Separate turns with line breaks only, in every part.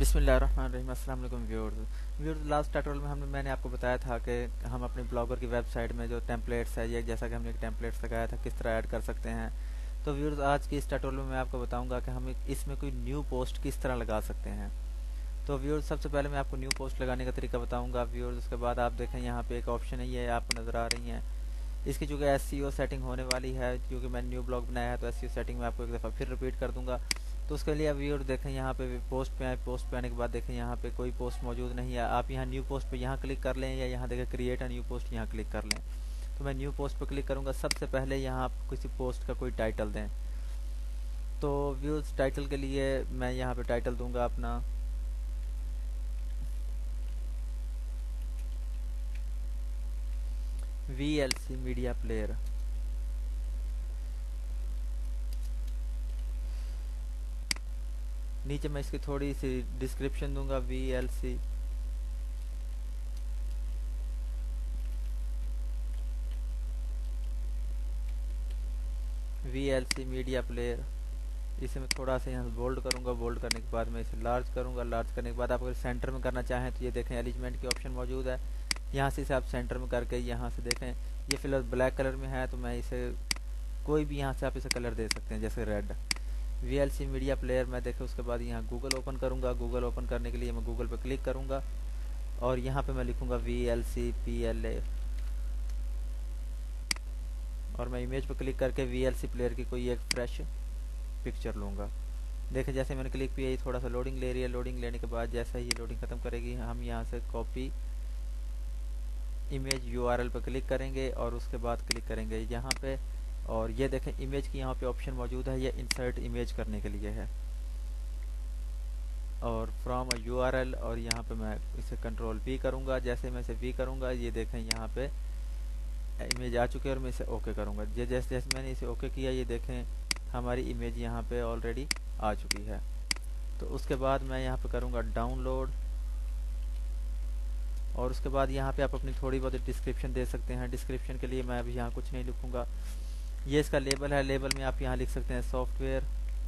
बिस्मिल्लाहिर्रहमानिर्रहीम। अस्सलाम वालेकुम व्यूअर्स। लास्ट ट्यूटोरियल में मैंने आपको बताया था कि हम अपने ब्लॉगर की वेबसाइट में जो टेम्पलेट्स है, ये जैसा कि हमने एक टेम्पलेट्स लगाया था, किस तरह ऐड कर सकते हैं। तो व्यूअर्स, आज की इस ट्यूटोरियल में मैं आपको बताऊंगा कि हम इसमें कोई न्यू पोस्ट किस तरह लगा सकते हैं। तो व्यूअर्स, सबसे पहले मैं आपको न्यू पोस्ट लगाने का तरीका बताऊंगा व्यूअर्स। उसके बाद आप देखें यहाँ पे एक ऑप्शन है, ये आपको नज़र आ रही है। इसकी चूँकि एसईओ सेटिंग होने वाली है, क्योंकि मैंने न्यू ब्लॉग बनाया है, तो एसईओ सेटिंग में आपको एक दफ़ा फिर रिपीट कर दूंगा। तो उसके लिए व्यूअर देखें यहाँ पे पोस्ट पे आए, पोस्ट पे आने के बाद देखें यहाँ पे कोई पोस्ट मौजूद नहीं है। आप यहाँ न्यू पोस्ट पे यहाँ क्लिक कर लें, या यहाँ देखें क्रिएट अ न्यू पोस्ट, यहाँ क्लिक कर लें। तो मैं न्यू पोस्ट पे क्लिक करूँगा। सबसे पहले यहाँ आप किसी पोस्ट का कोई टाइटल दें। तो व्यूअर्स, टाइटल के लिए मैं यहाँ पे टाइटल दूंगा अपना VLC मीडिया प्लेयर। नीचे मैं इसकी थोड़ी सी डिस्क्रिप्शन दूंगा, VLC मीडिया प्लेयर। इसे मैं थोड़ा सा यहाँ बोल्ड करूंगा। बोल्ड करने के बाद मैं इसे लार्ज करूंगा। लार्ज करने के बाद आप अगर सेंटर में करना चाहें तो ये देखें एलिमेंट की ऑप्शन मौजूद है। यहाँ से इसे आप सेंटर में करके यहाँ से देखें, ये फिलहाल ब्लैक कलर में है, तो मैं इसे कोई भी यहाँ से आप इसे कलर दे सकते हैं, जैसे रेड। VLC मीडिया प्लेयर मैं देखें। उसके बाद यहाँ गूगल ओपन करूँगा। गूगल ओपन करने के लिए मैं गूगल पर क्लिक करूँगा और यहाँ पे मैं लिखूँगा VLC PLA, और मैं इमेज पर क्लिक करके VLC प्लेयर की कोई एक फ्रेश पिक्चर लूँगा। देखें, जैसे मैंने क्लिक किया, ये थोड़ा सा लोडिंग ले रही है। लोडिंग लेने के बाद जैसा ही ये लोडिंग ख़त्म करेगी, हम यहाँ से कॉपी इमेज URL पर क्लिक करेंगे और उसके बाद क्लिक करेंगे यहाँ पे। और ये देखें, इमेज की यहाँ पे ऑप्शन मौजूद है, ये इंसर्ट इमेज करने के लिए है, और फ्रॉम URL, और यहाँ पे मैं इसे कंट्रोल V करूँगा। जैसे मैं इसे V करूँगा, ये देखें यहाँ पे इमेज आ चुकी है, और मैं इसे ओके करूँगा। जैसे जैसे मैंने इसे ओके किया, ये देखें हमारी इमेज यहाँ पे ऑलरेडी आ चुकी है। तो उसके बाद मैं यहाँ पे करूँगा डाउनलोड, और उसके बाद यहाँ पे आप अपनी थोड़ी बहुत डिस्क्रिप्शन दे सकते हैं। डिस्क्रिप्शन के लिए मैं अभी यहाँ कुछ नहीं लिखूँगा। ये इसका लेबल है। लेबल में आप यहाँ लिख सकते हैं सॉफ्टवेयर।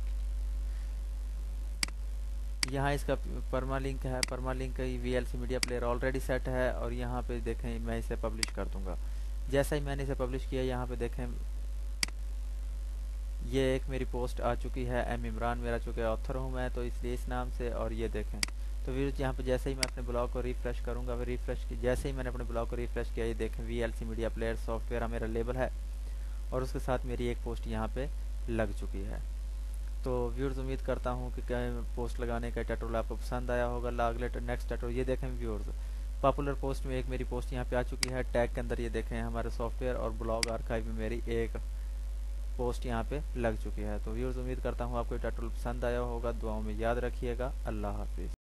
यहाँ इसका परमालिंक है। Permalink VLC media player already set है, और यहाँ पे देखें मैं इसे पब्लिश कर दूँगा। जैसा ही मैंने इसे पब्लिश किया, यहाँ पे देखें ये एक मेरी पोस्ट आ चुकी है। M इमरान मेरा चूँकि ऑथर हूँ मैं, तो इसलिए इस नाम से। और ये देखें, तो व्यूअर्स यहाँ पे जैसे ही मैं अपने ब्लॉग को रिफ्रेश करूँगा, रिफ्रेश की जैसे ही मैंने अपने ब्लॉग को रिफ्रेश किया, ये देखें VLC मीडिया प्लेयर सॉफ्टवेयर मेरा लेबल है, और उसके साथ मेरी एक पोस्ट यहाँ पे लग चुकी है। तो व्यूअर्स, उम्मीद करता हूँ कि पोस्ट लगाने का ट्यूटोरियल आपको पसंद आया होगा। अगले नेक्स्ट ट्यूटोरियल, ये देखें व्यूअर्स, पॉपुलर पोस्ट में एक मेरी पोस्ट यहाँ पे आ चुकी है। टैग के अंदर ये देखें हमारे सॉफ्टवेयर और ब्लॉग आर्काइव में मेरी एक पोस्ट यहाँ पे लग चुकी है। तो व्यूअर्स, उम्मीद करता हूँ आपको ट्यूटोरियल पसंद आया होगा। दुआओं में याद रखिएगा। अल्लाह हाफिज़।